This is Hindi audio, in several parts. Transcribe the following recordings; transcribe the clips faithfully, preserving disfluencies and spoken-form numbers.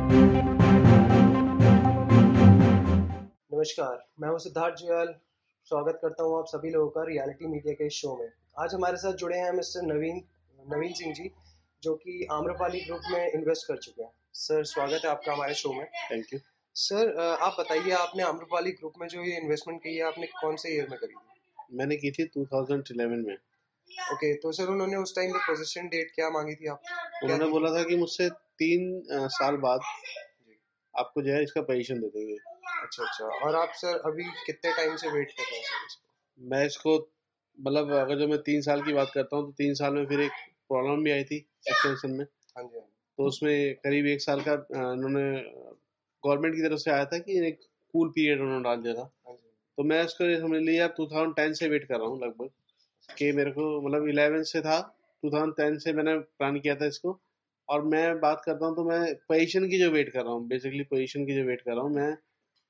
नमस्कार, मैं हूँ सिद्धार्थ जुयाल। स्वागत करता हूँ आप सभी लोगों का रियलिटी मीडिया के इस शो में। आज हमारे साथ जुड़े हैं मिस्टर नवीन नवीन सिंह जी, जो कि आम्रपाली ग्रुप में इन्वेस्ट कर चुके हैं। सर, स्वागत है आपका हमारे शो में। Thank you. सर, अ, आप बताइए, आपने आम्रपाली ग्रुप में जो ये इन्वेस्टमेंट की है, आपने कौन से ईयर में करी थी? मैंने की थी दो हज़ार ग्यारह में। ओके, तो सर उन्होंने उस टाइम पे पोजीशन डेट क्या मांगी थी आप? क्या उन्होंने दी बोला थी? था कि मुझसे तीन अ, साल बाद जी। आपको जो है इसका पोजीशन दे देंगे। अच्छा, अच्छा। और आप सर अभी कितने टाइम से वेट कर रहे हैं सर इसको? मैं इसको मतलब अगर जो मैं तीन साल की बात करता हूँ तो तीन साल में फिर एक प्रॉब्लम भी आई थी एक्सटेंशन में। हाँ जी, हाँ जी। तो उसमें करीब एक साल का अ, उन्होंने गवर्नमेंट की तरफ से आया था कि एक कूल पीरियड उन्होंने डाल दिया था। हाँ जी। तो मैं उसको ये समझ लिया दो हज़ार दस से वेट कर रहा हूँ लगभग, कि मेरे को मतलब ग्यारह से था, दो हज़ार दस से मैंने प्लान किया था इसको। और मैं बात करता हूँ तो मैं पोजीशन की जो वेट कर रहा हूँ, बेसिकली पोजीशन की जो वेट कर रहा हूँ मैं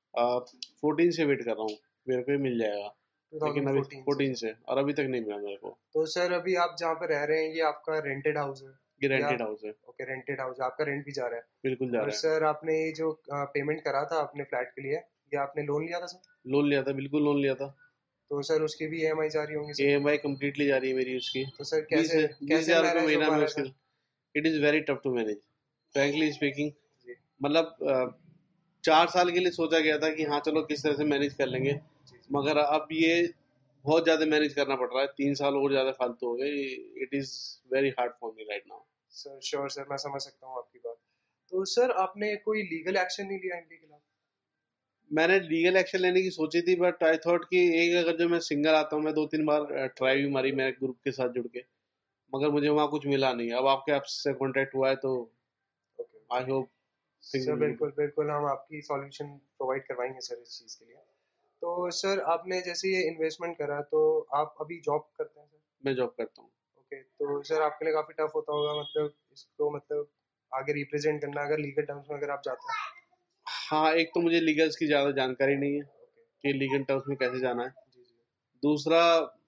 चौदह से वेट कर रहा हूँ, मेरे को ही मिल जाएगा। लेकिन अभी ट्वेंटी फ़ोर्टीन से। चौदह से, और अभी तक नहीं मिला मेरे को। तो सर अभी आप जहाँ पे रह रहे हैं, ये आपका रेंटेड हाउस है ये या? रेंटेड हाउस है। ओके, रेंटेड हाउस है, आपका रेंट भी जा रहा है। बिल्कुल जा और रहा है। सर आपने ये जो पेमेंट करा था अपने फ्लैट के लिए, ये आपने लोन लिया था सर? लोन लिया था, बिल्कुल लोन लिया था। तो सर उसकी भी ईएमआई जा रही होंगी E sir? M I completely जा रही है मेरी उसकी। तो सर बीस कैसे बीस कैसे हजार रुपये मैनेज हो महीना पा में रहा है उसके। Sir? It is very tough to manage, frankly speaking. जी, मतलब अ, चार साल के लिए सोचा गया था कि हाँ चलो किस तरह से मैनेज कर लेंगे, जी, जी। मगर अब ये बहुत ज़्यादा मैनेज करना पड़ रहा है। तीन साल और ज़्यादा फालतू हो गए। It is very hard for me right now. Sir sure sir, मैं समझ सकता हूँ आपकी बात। तो सर आपने कोई लीगल एक्शन नहीं लिया इनके खिलाफ? मैंने लीगल एक्शन लेने की सोची थी, बट आई थॉट कि एक अगर जो मैं सिंगल आता हूँ, मैं दो तीन बार ट्राई भी मारी मेरे ग्रुप के साथ जुड़ के, मगर मुझे वहाँ कुछ मिला नहीं। अब आपके आपसे कांटेक्ट हुआ है तो okay. I hope sir thing. बिल्कुल बिल्कुल, हम आपकी सॉल्यूशन प्रोवाइड करवाएंगे सर इस चीज़ के लिए। तो सर आपने जैसे ये इन्वेस्टमेंट करा, तो आप अभी जॉब करते हैं सर? मैं जॉब करता हूँ। ओके, तो सर आपके लिए काफ़ी टफ होता होगा, मतलब इसको मतलब आगे रिप्रेजेंट करना, अगर लीगल टर्म्स में अगर आप जाते हैं। हाँ, एक तो मुझे लीगल्स की ज़्यादा जानकारी नहीं है ओके। कि लीगल टर्म्स में कैसे जाना है। जी, जी। दूसरा,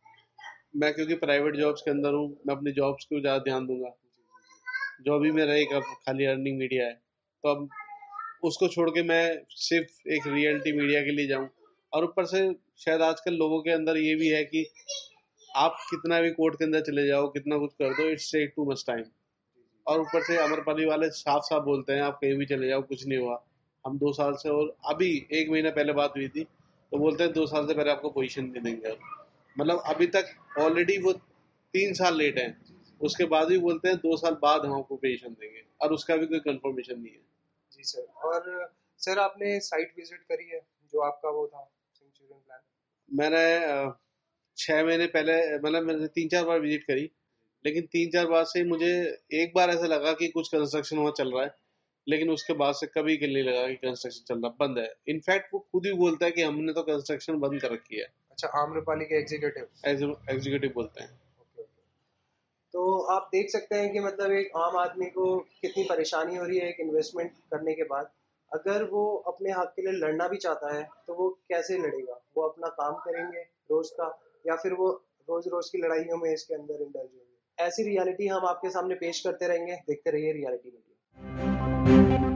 मैं क्योंकि प्राइवेट जॉब्स के अंदर हूँ, मैं अपनी जॉब्स को ज़्यादा ध्यान दूंगा। जी, जी, जो भी मेरा एक अब खाली अर्निंग मीडिया है, तो अब उसको छोड़ के मैं सिर्फ एक रियलिटी मीडिया के लिए जाऊं। और ऊपर से शायद आजकल लोगों के अंदर ये भी है कि आप कितना भी कोर्ट के अंदर चले जाओ, कितना कुछ कर दो, it's take too much time. जी, जी, और ऊपर से अमरपाली वाले साफ साफ बोलते हैं आप कहीं भी चले जाओ कुछ नहीं हुआ। हम दो साल से, और अभी एक महीना पहले बात हुई थी, तो बोलते हैं दो साल से पहले आपको पोजीशन दे देंगे। मतलब अभी तक ऑलरेडी वो तीन साल लेट हैं, जी, जी, उसके बाद भी बोलते हैं दो साल बाद हम आपको पोजीशन देंगे, और उसका भी कोई कंफर्मेशन नहीं है। जी सर। और सर आपने साइट विजिट करी है, जो आपका वो था सेंचुरियन प्लान? मैंने अ, छः महीने पहले, मतलब मैंने तीन चार बार विजिट करी, लेकिन तीन चार बार से मुझे एक बार ऐसा लगा कि कुछ कंस्ट्रक्शन वहाँ चल रहा है, लेकिन उसके बाद से कभी के नहीं लगा कि कंस्ट्रक्शन चल रहा, बंद है। इनफैक्ट वो खुद ही बोलता है कि हमने तो कंस्ट्रक्शन बंद कर रखी है। अच्छा, आम्रपाली के एग्जीक्यूटिव? एग्जीक्यूटिव बोलते हैं। Okay, okay. तो आप देख सकते हैं कि मतलब एक आम आदमी को कितनी परेशानी हो रही है एक इन्वेस्टमेंट करने के बाद। अगर वो अपने हक के लिए लड़ना भी चाहता है, तो वो कैसे लड़ेगा? वो अपना काम करेंगे रोज का, या फिर वो रोज रोज की लड़ाइयों में इसके अंदर इंडल्ज होंगे? ऐसी रियलिटी हम आपके सामने पेश करते रहेंगे, देखते रहिए रियलिटी मीडिया।